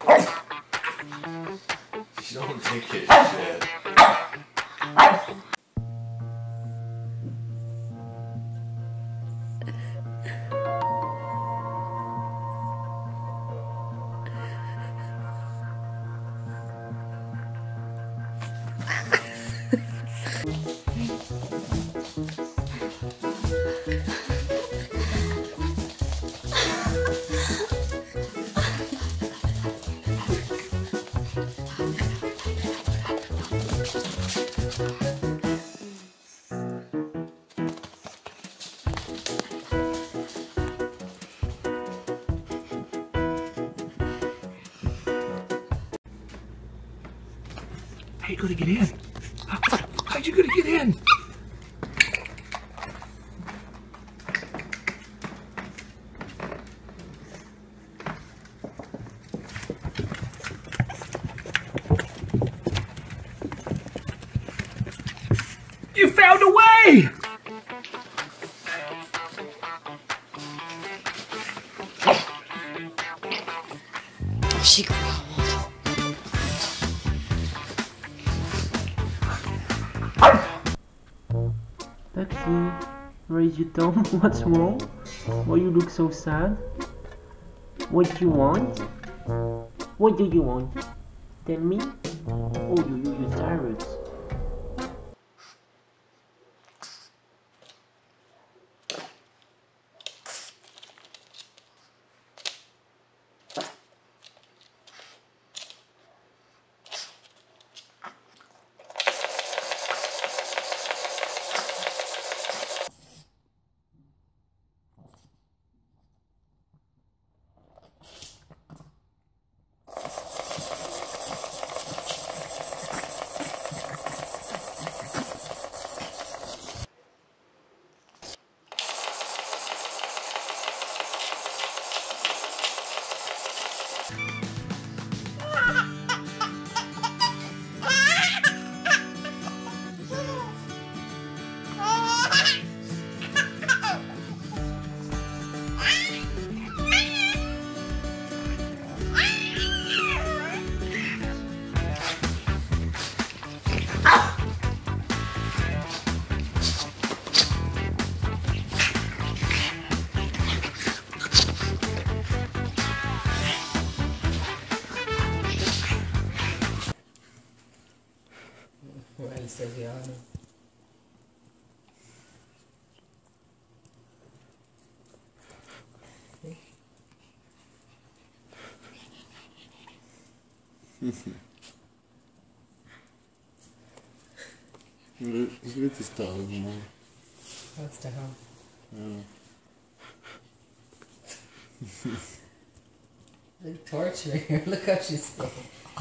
Don't take his shit. How you gonna get in? How'd you gonna get in? You found a way! She growled. Pepsi, raise your thumb. What's wrong? Why you look so sad? What do you want? What do you want? Tell me? Oh, you're tired. Seviano. Ich will das da irgendwo. Was da haben? Ja. Look, torture her. Look how she's still.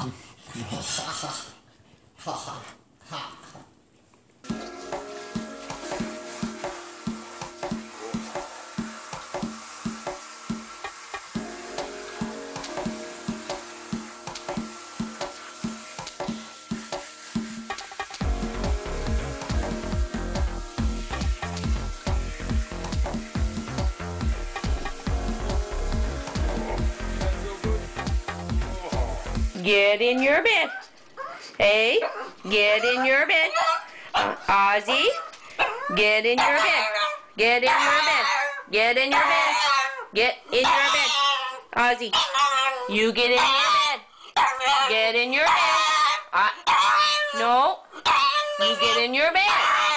Get in your bed. Hey, get in your bed. Ozzy, get in your bed. Get in your bed. Get in your bed. Get in your bed. Ozzy, you get in your bed. Get in your bed. No, you get in your bed.